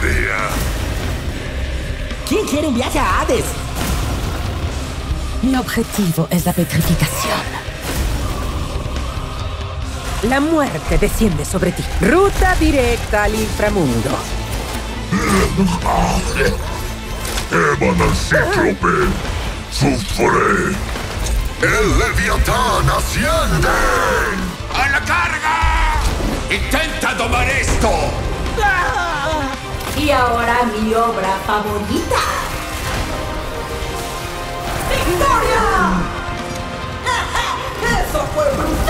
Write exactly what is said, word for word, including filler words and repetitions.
sabía. ¿Quién quiere un viaje a Hades? Mi objetivo es la petrificación. La muerte desciende sobre ti. Ruta directa al inframundo. ¡Evan al cíclope! ¡Sufre! ¡El Leviatán asciende! ¡A la carga! ¡Intenta domar esto! Y ahora mi obra favorita. ¡Victoria! ¡Eso fue brutal!